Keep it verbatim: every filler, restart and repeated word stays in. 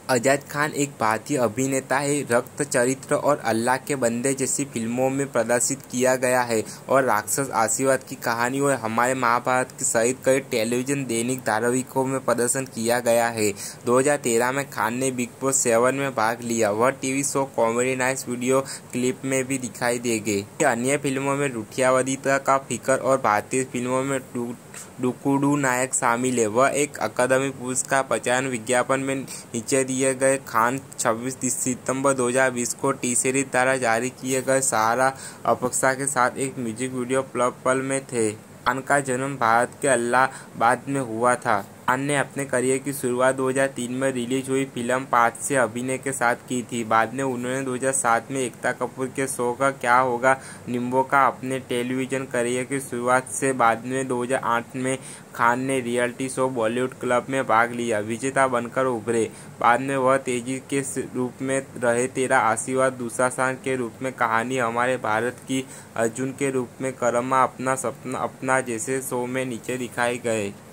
आजाद खान एक भारतीय अभिनेता है। रक्त चरित्र और अल्लाह के बंदे जैसी फिल्मों में प्रदर्शित किया गया है और राक्षस आशीर्वाद की कहानी और हमारे महाभारत की सहित कई टेलीविजन दैनिक धारावाहिकों में प्रदर्शन किया गया है। दो हज़ार तेरह में खान ने बिग बॉस सेवन में भाग लिया। वह TV show comedy nights video clip में भी दिखाई देंगे। अन्य फिल्मों में रूठियावादिता का फिकर और भारतीय फिल्मों में डुकुडू नायक शामिल है। वह एक अकादमी पुरस्कार प्रचार विज्ञापन में नीचे दिए गए। खान छब्बीस सितंबर दो हज़ार बीस को टी सीरीज द्वारा जारी किए गए सहारा अपेक्षा के साथ एक म्यूजिक वीडियो पल में थे। खान का जन्म भारत के इलाहाबाद में हुआ था। खान ने अपने करियर की शुरुआत दो हज़ार तीन में रिलीज हुई फिल्म पाँच से अभिनय के साथ की थी। बाद में उन्होंने दो हज़ार सात में एकता कपूर के शो का क्या होगा निम्बो का अपने टेलीविजन करियर की शुरुआत से बाद में दो हज़ार आठ में खान ने रियलिटी शो बॉलीवुड क्लब में भाग लिया, विजेता बनकर उभरे। बाद में वह तेजी के रूप में रहे तेरा आशीर्वाद, दुशासन के रूप में कहानी हमारे भारत की, अर्जुन के रूप में कर्मा, अपना सपना अपना जैसे शो में नीचे दिखाए गए।